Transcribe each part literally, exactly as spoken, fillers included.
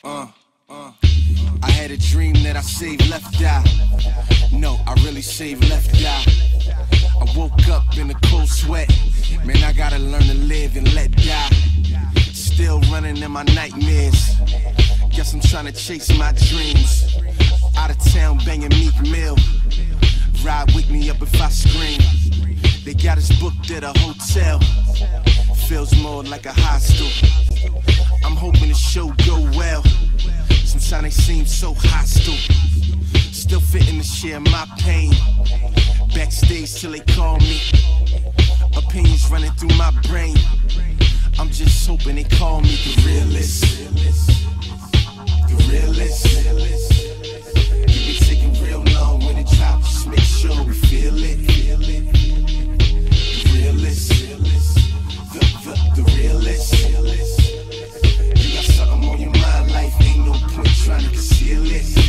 Uh, uh. I had a dream that I saved left eye. No, I really saved left eye. I woke up in a cold sweat. Man, I gotta learn to live and let die. Still running in my nightmares. Guess I'm trying to chase my dreams. Out of town banging Meek Mill. Ride, wake me up if I scream. They got us booked at a hotel. Feels more like a hostel. I'm hoping the show go well. Sometimes they seem so hostile. Still fitting to share my pain. Backstage till they call me. Opinions running through my brain. I'm just hoping they call me the realest. The realest. You be taking real long when it drops. Just make sure we feel it. The realest. The, the, the realest. You got something on your mind, life ain't no point trying to conceal it.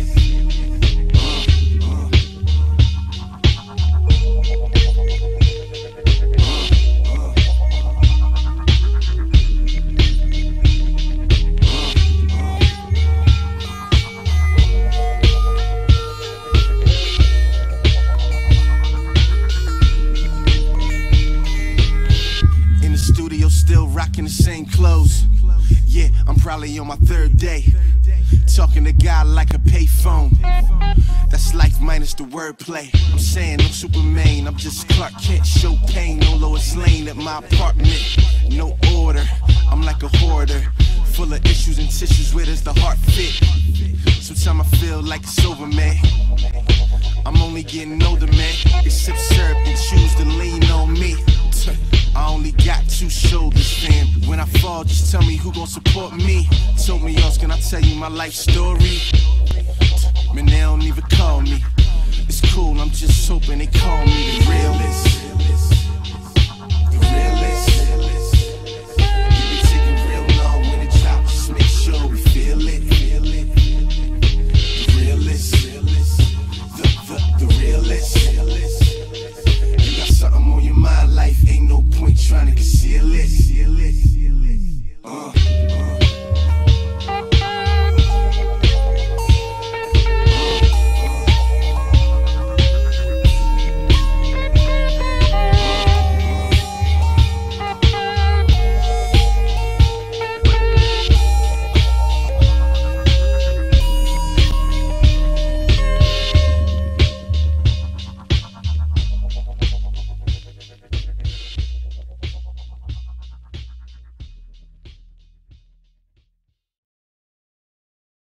Still rocking the same clothes. Yeah, I'm probably on my third day. Talking to God like a payphone. That's life minus the wordplay. I'm saying no Superman, I'm just Clark Kent. Show pain, no Lois Lane at my apartment. No order, I'm like a hoarder. Full of issues and tissues, where does the heart fit? Sometimes I feel like it's over, man. I'm only getting older, man. They sip syrup and choose to lean on me. I only got two shoulders, fam. When I fall, just tell me who gon' support me. Told me else, can I tell you my life story? Man, they don't even call me. It's cool, I'm just hoping they call me the realest. The realest.